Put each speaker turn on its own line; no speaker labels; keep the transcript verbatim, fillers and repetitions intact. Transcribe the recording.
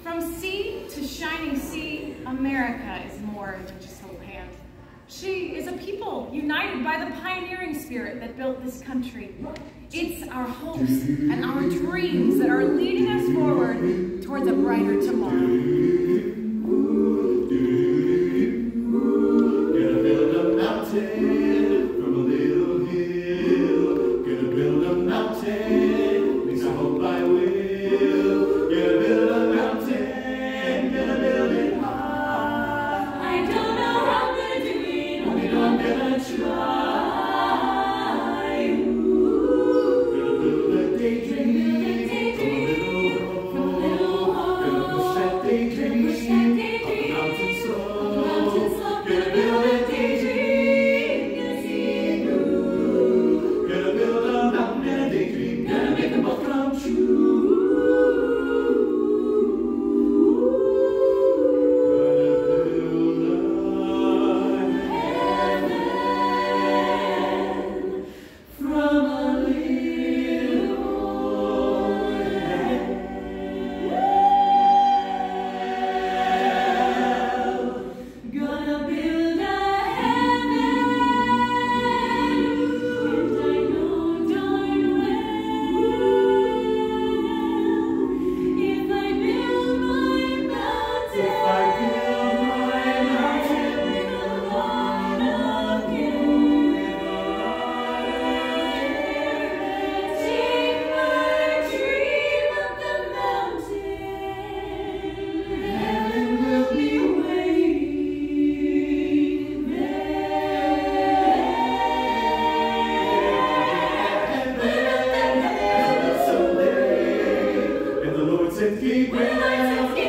From sea to shining sea, America is more than just a land. She is a people united by the pioneering spirit that built this country. It's our hopes and our dreams that are leading us forward towards a brighter tomorrow.
Gonna build a mountain from a little hill. Gonna build a mountain, at least I hope I will. Gonna build a mountain, gonna build it high.
I don't know how I'm gonna do it, only know I'm gonna try. Ooh.
Gonna build a daydream,
From a little hole.
gonna push that daydream,
Push that daydream.
up the mountain slope.
Mountain slope.
Gonna build a daydream,
Gonna see it through.
gonna build a mountain and a daydream,
Gonna make them both come true.
and the Lord said, keep it.